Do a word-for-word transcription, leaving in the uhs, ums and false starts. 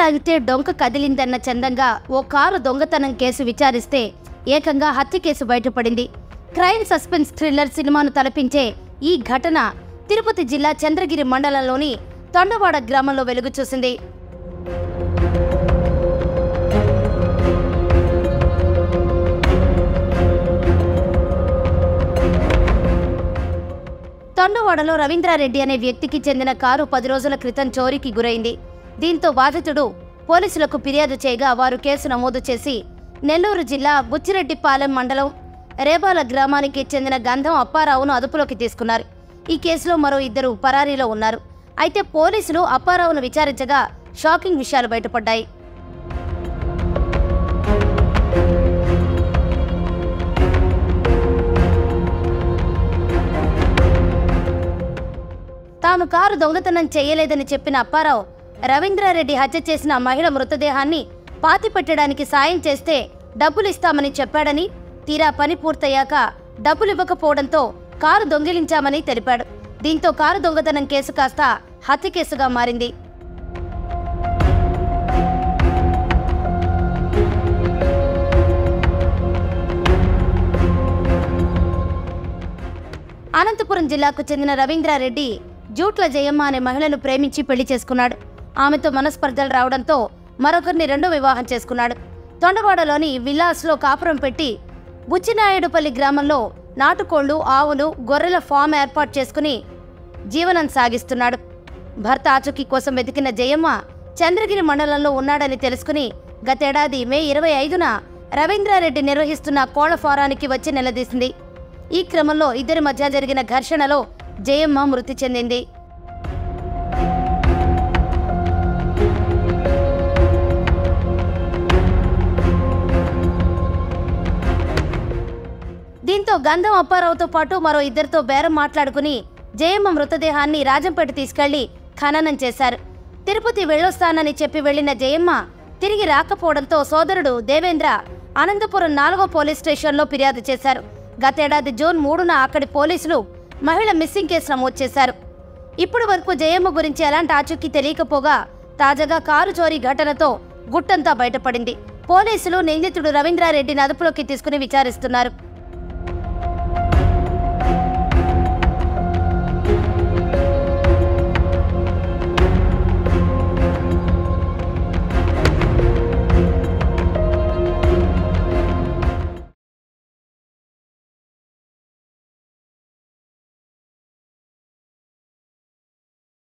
తాగితే డొంక కదిలిందన్న చందంగా ఓ కారు దొంగతనం కేసు విచారిస్తే ఏకంగా హత్య కేసు బయటపడింది. క్రైమ్ సస్పెన్స్ థ్రిల్లర్ సినిమాను తలపించే ఈ ఘటన తిరుపతి జిల్లా చంద్రగిరి మండలంలోని తొండవాడ గ్రామంలో వెలుగు చూసింది. తొండవాడలో రవీంద్రారెడ్డి అనే వ్యక్తికి చెందిన కారు పది రోజుల క్రితం చోరీకి గురైంది. దీంతో బాధితుడు పోలీసులకు ఫిర్యాదు చేయగా వారు కేసు నమోదు చేసి నెల్లూరు జిల్లా బుచ్చిరెడ్డిపాలెం మండలం రేబాల గ్రామానికి చెందిన గంధం అప్పారావును అదుపులోకి తీసుకున్నారు. ఈ కేసులో మరో ఇద్దరు పరారీలో ఉన్నారు. అయితే పోలీసులు అప్పారావును విచారించగా షాకింగ్ విషయాలు బయటపడ్డాయి. తాను కారు దొంగతనం చేయలేదని చెప్పిన అప్పారావు రవీంద్రారెడ్డి హత్య చేసిన మహిళ మృతదేహాన్ని పాతిపెట్టడానికి సాయం చేస్తే డబ్బులు ఇస్తామని చెప్పాడని, తీరా పని పూర్తయ్యాక డబ్బులు ఇవ్వకపోవడంతో కారు దొంగిలించామని తెలిపాడు. దీంతో కారు దొంగతనం కేసు కాస్త హత్య కేసుగా మారింది. అనంతపురం జిల్లాకు చెందిన రవీంద్రారెడ్డి జూట్ల జయమ్మ అనే మహిళను ప్రేమించి పెళ్లి చేసుకున్నాడు. ఆమెతో మనస్పర్ధలు రావడంతో మరొకరిని రెండో వివాహం చేసుకున్నాడు. తొండవాడలోని విల్లాస్లో కాపురం పెట్టి బుచ్చినాయుడుపల్లి గ్రామంలో నాటుకోళ్లు, ఆవులు, గొర్రెల ఫామ్ ఏర్పాటు చేసుకుని జీవనం సాగిస్తున్నాడు. భర్త ఆచూకీ కోసం వెతికిన జయమ్మ చంద్రగిరి మండలంలో ఉన్నాడని తెలుసుకుని గతేడాది మే ఇరవై ఐదున రవీంద్రారెడ్డి నిర్వహిస్తున్న కోళ్ల ఫారానికి వచ్చి నిలదీసింది. ఈ క్రమంలో ఇద్దరి మధ్య జరిగిన ఘర్షణలో జయమ్మ మృతి చెందింది. దీంతో గంధం అప్పారావుతో పాటు మరో ఇద్దరితో బేరం మాట్లాడుకుని జయమ్మ మృతదేహాన్ని రాజంపేట తీసుకెళ్లి ఖననం చేశారు. తిరుపతి వెళ్ళొస్తానని చెప్పి వెళ్లిన జయమ్మ తిరిగి రాకపోవడంతో సోదరుడు దేవేంద్ర అనంతపురం నాలుగో పోలీస్ స్టేషన్లో ఫిర్యాదు చేశారు. గతేడాది జూన్ మూడున అక్కడి పోలీసులు మహిళ మిస్సింగ్ కేసు నమోదు చేశారు. ఇప్పటి వరకు జయమ్మ గురించి ఎలాంటి ఆచూకీ తెలియకపోగా తాజాగా కారు చోరీ ఘటనతో గుట్టంతా బయటపడింది. పోలీసులు నిందితుడు రవీంద్రారెడ్డిని అదుపులోకి తీసుకుని విచారిస్తున్నారు.